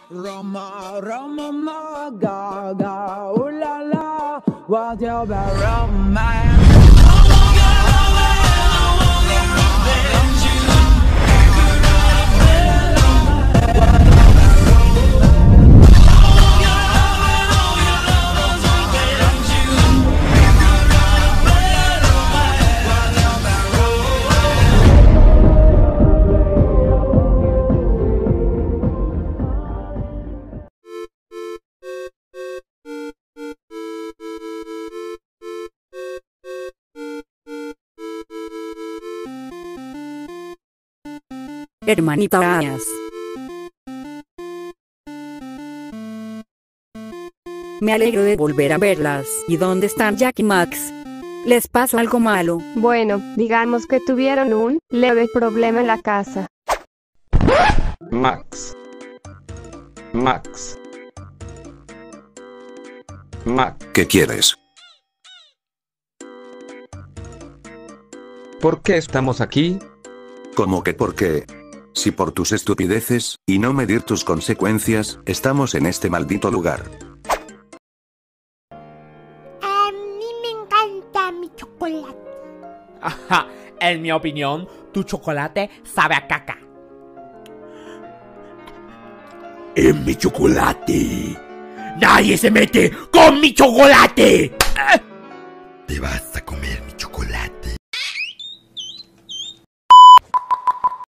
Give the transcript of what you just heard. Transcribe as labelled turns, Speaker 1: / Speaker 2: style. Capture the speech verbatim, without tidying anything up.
Speaker 1: Roma, Roma, ma, ga, ga, ooh la la, what you be romance?
Speaker 2: Hermanitas. Me alegro de volver a verlas. ¿Y dónde están Jack y Max? ¿Les pasó algo malo?
Speaker 3: Bueno, digamos que tuvieron un leve problema en la casa.
Speaker 4: Max. Max. Max.
Speaker 5: ¿Qué quieres?
Speaker 4: ¿Por qué estamos aquí?
Speaker 5: ¿Cómo que por qué? Si por tus estupideces, y no medir tus consecuencias, estamos en este maldito lugar.
Speaker 6: A mí me encanta mi chocolate.
Speaker 7: Ajá, en mi opinión, tu chocolate sabe a caca.
Speaker 8: En mi chocolate. ¡Nadie se mete con mi chocolate! Te vas a comer mi chocolate.